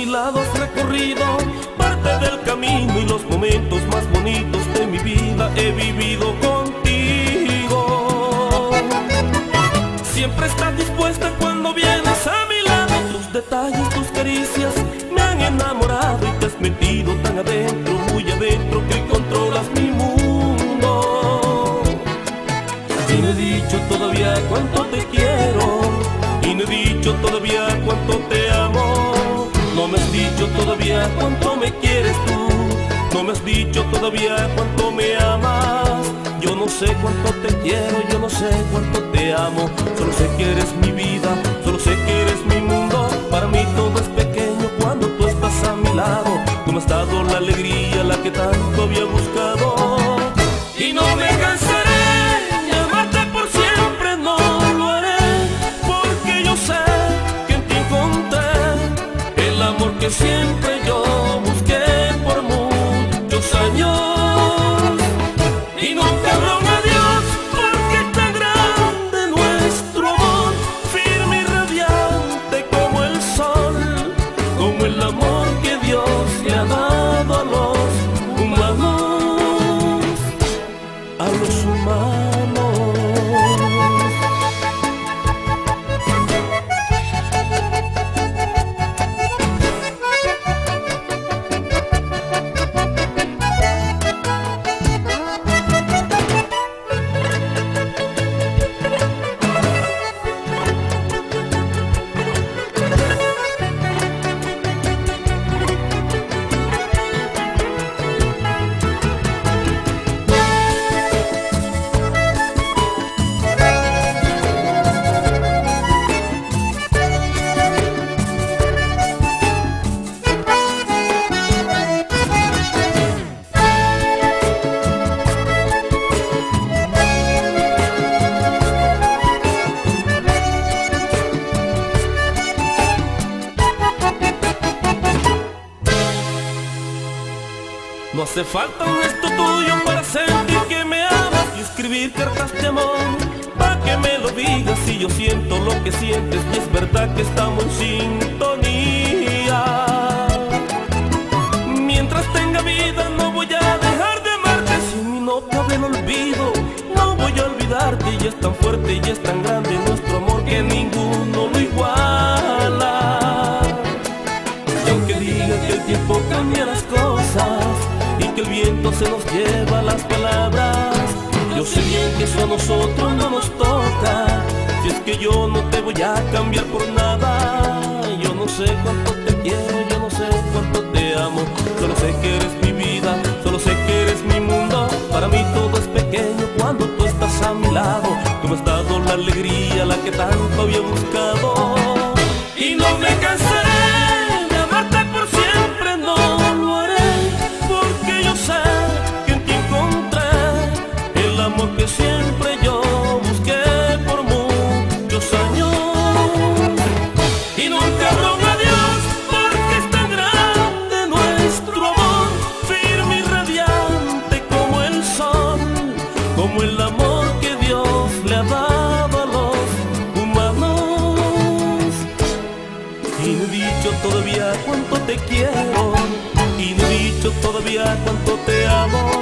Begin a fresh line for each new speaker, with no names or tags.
lado has recorrido parte del camino y los momentos más bonitos de mi vida he vivido contigo. Siempre estás dispuesta cuando vienes a mi lado. Tus detalles, tus caricias me han enamorado y te has metido tan adentro, muy adentro, que controlas mi mundo. Y no he dicho todavía cuánto te quiero, y no he dicho todavía cuánto te amo. No me has dicho todavía cuánto me quieres tú, no me has dicho todavía cuánto me amas. Yo no sé cuánto te quiero, yo no sé cuánto te amo. Solo sé que eres mi vida, solo sé que eres mi mundo. Para mí todo es pequeño cuando tú estás a mi lado. Tú me has dado la alegría, la que tanto había buscado. Y no me cansaré de amarte por siempre, no lo haré, porque yo sé que en ti encontré el amor que siempre yo busqué por muchos años. Y nunca habrá un adiós, porque es tan grande nuestro amor, firme y radiante como el sol, como el amor que Dios le ha dado a los humanos, a los humanos. No hace falta un gesto tuyo para sentir que me amas y escribir cartas de amor para que me lo digas. Si yo siento lo que sientes y es verdad que estamos en sintonía. Mientras tenga vida no voy a dejar de amarte. Si en mí no cabe el olvido, no voy a olvidarte. Y es tan fuerte y es tan grande nuestro amor que ninguno lo iguala. Y aunque diga que el tiempo cambia las cosas y que el viento se nos lleva las palabras, yo sé bien que eso a nosotros no nos toca. Si es que yo no te voy a cambiar por nada. Yo no sé cuánto te quiero, yo no sé cuánto te amo. Solo sé que eres mi vida, solo sé que eres mi mundo. Para mí todo es pequeño cuando tú estás a mi lado. Tú me has dado la alegría, la que tanto había buscado. Y no me cansaré de amarte por siempre, no lo haré, porque yo sé que en ti encontré el amor que siempre yo busqué por muchos años. Y nunca habrá un adiós, porque es tan grande nuestro amor, firme y radiante como el sol, como el amor que Dios le ha dado a los humanos. Y no he dicho todavía cuánto te quiero, y no he dicho todavía cuánto te amo.